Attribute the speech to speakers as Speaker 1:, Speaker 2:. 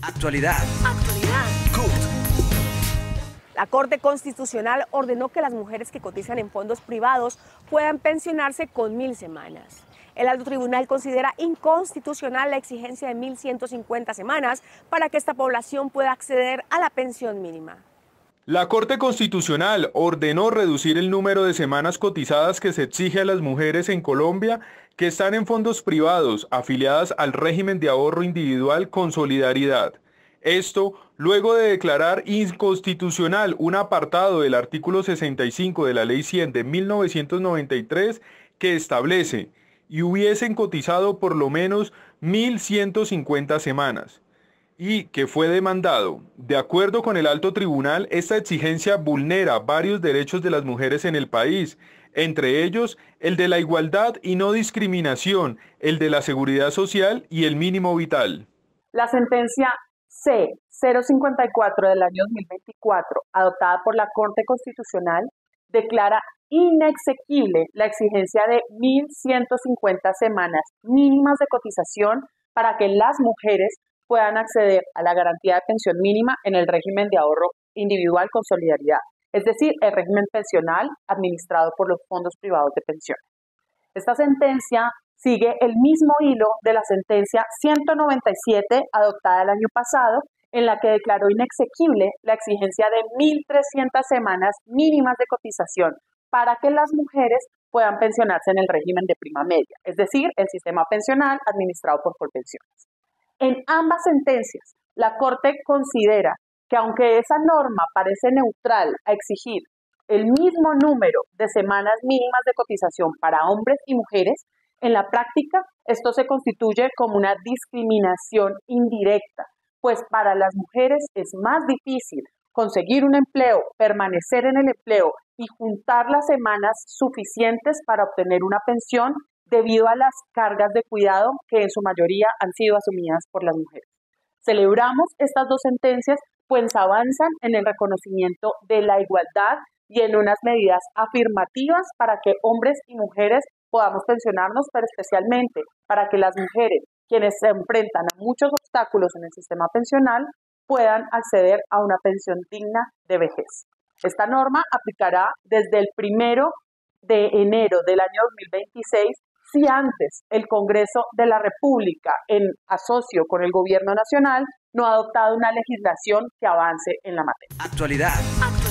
Speaker 1: Actualidad.
Speaker 2: La Corte Constitucional ordenó que las mujeres que cotizan en fondos privados puedan pensionarse con 1.000 semanas. El alto tribunal considera inconstitucional la exigencia de 1.150 semanas para que esta población pueda acceder a la pensión mínima.
Speaker 3: La Corte Constitucional ordenó reducir el número de semanas cotizadas que se exige a las mujeres en Colombia que están en fondos privados afiliadas al régimen de ahorro individual con solidaridad. Esto luego de declarar inconstitucional un apartado del artículo 65 de la Ley 100 de 1993 que establece y hubiesen cotizado por lo menos 1.150 semanas y que fue demandado. De acuerdo con el alto tribunal, esta exigencia vulnera varios derechos de las mujeres en el país, entre ellos el de la igualdad y no discriminación, el de la seguridad social y el mínimo vital.
Speaker 4: La sentencia C-054 del año 2024, adoptada por la Corte Constitucional, declara inexequible la exigencia de 1.150 semanas mínimas de cotización para que las mujeres puedan acceder a la garantía de pensión mínima en el régimen de ahorro individual con solidaridad, es decir, el régimen pensional administrado por los fondos privados de pensiones. Esta sentencia sigue el mismo hilo de la sentencia 197 adoptada el año pasado, en la que declaró inexequible la exigencia de 1.300 semanas mínimas de cotización para que las mujeres puedan pensionarse en el régimen de prima media, es decir, el sistema pensional administrado por Colpensiones. En ambas sentencias, la Corte considera que aunque esa norma parece neutral a exigir el mismo número de semanas mínimas de cotización para hombres y mujeres, en la práctica esto se constituye como una discriminación indirecta, pues para las mujeres es más difícil conseguir un empleo, permanecer en el empleo y juntar las semanas suficientes para obtener una pensión debido a las cargas de cuidado que en su mayoría han sido asumidas por las mujeres. Celebramos estas dos sentencias, pues avanzan en el reconocimiento de la igualdad y en unas medidas afirmativas para que hombres y mujeres podamos pensionarnos, pero especialmente para que las mujeres, quienes se enfrentan a muchos obstáculos en el sistema pensional, puedan acceder a una pensión digna de vejez. Esta norma aplicará desde el 1 de enero del año 2026 si antes el Congreso de la República, en asocio con el Gobierno Nacional, no ha adoptado una legislación que avance en la materia.
Speaker 1: Actualidad.